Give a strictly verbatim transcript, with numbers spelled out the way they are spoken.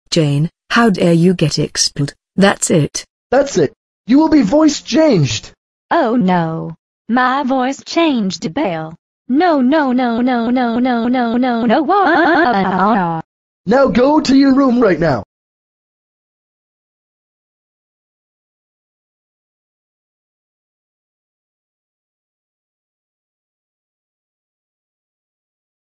Jane, how dare you get expelled? That's it. That's it. You will be voice changed. Oh no. My voice changed to Belle. No no no no no no no no no. Now go to your room right now.